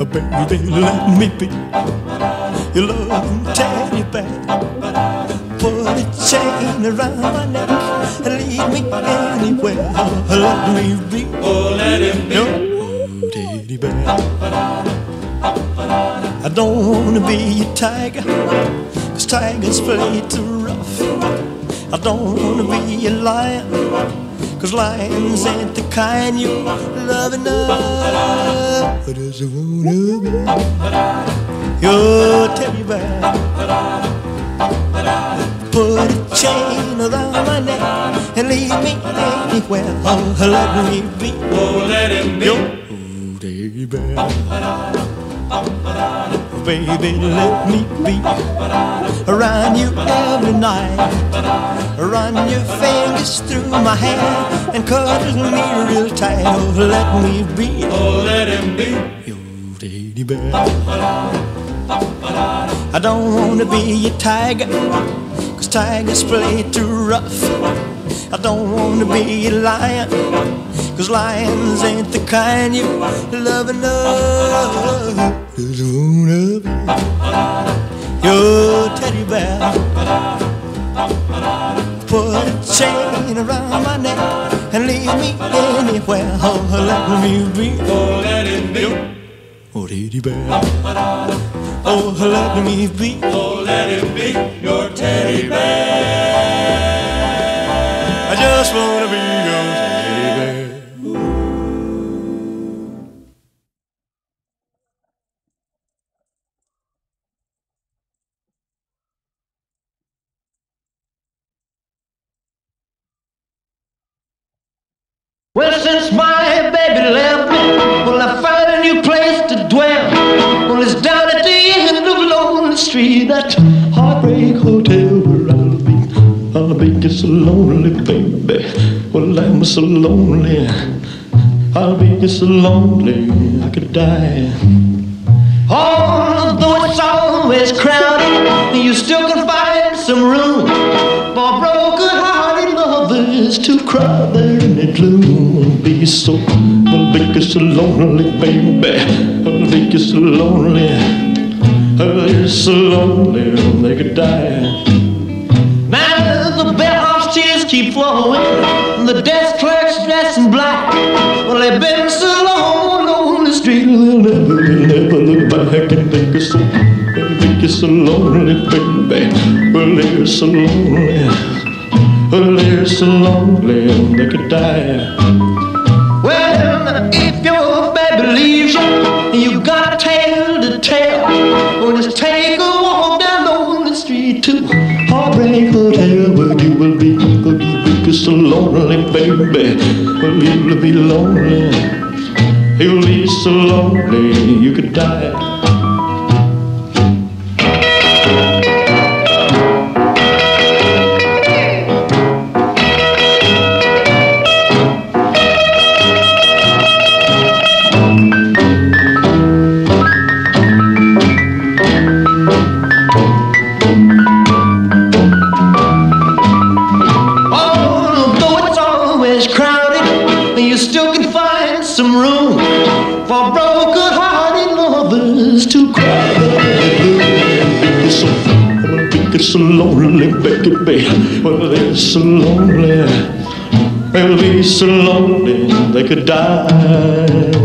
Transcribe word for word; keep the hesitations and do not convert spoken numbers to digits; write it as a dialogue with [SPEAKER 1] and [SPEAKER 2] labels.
[SPEAKER 1] Baby, let me be your loving teddy bear. Put a chain around my neck and lead me anywhere. Let me be,
[SPEAKER 2] oh, let him be
[SPEAKER 1] your teddy bear. I don't wanna be a tiger, 'cause tigers play too rough. I don't wanna be a lion, 'cause lions ain't the kind you love enough. I just wanna be your teddy bear. Put a chain around my neck and lead me anywhere. Oh, let me be,
[SPEAKER 2] oh, let him be
[SPEAKER 1] your teddy bear. Baby, let me be around you every night. Run your fingers through my hair and cuddle me real tight. Oh, let me be,
[SPEAKER 2] oh, let him be
[SPEAKER 1] your teddy bear. I don't wanna be a tiger, 'cause tigers play too rough. I don't wanna be a lion, 'cause lions ain't the kind you love enough. Just wanna be your teddy bear. Put a chain around my neck and lead me anywhere. Oh, let me be,
[SPEAKER 2] oh, let him be
[SPEAKER 1] your teddy bear. Oh, let me be,
[SPEAKER 2] oh, let him be your teddy bear.
[SPEAKER 1] I just wanna be your teddy bear.
[SPEAKER 3] Well, since my baby left me, well, I found a new place to dwell. Well, it's down at the end of Lonely Street, that Heartbreak Hotel where I'll be. I'll be just so lonely, baby. Well, I'm so lonely. I'll be just so lonely, I could die. Although it's always crowded, you still can find some room for broken-hearted lovers to cry there in the gloom. Be so, I'll be just so lonely, baby. I'll be just so lonely. I'll be so lonely, they could die. Now the bellhop's tears keep flowing, the desk clerk's dressed in black. Well, they've been so long on the street, they'll never, they'll never look back and think it's so, they'll think it's so lonely, baby. Well, they're so lonely. Well, they're so lonely, they could die. Well, if your baby leaves you, you got a tale to tell. Well, just take a walk down on the street to Heartbreak Hotel, where you will be, where you will be so lonely, baby. Well, you'll be lonely, you'll be so lonely, you could die. For broken-hearted lovers to cry. Well, they're so lonely, baby. Well, they're so lonely. They'll be so lonely they could die.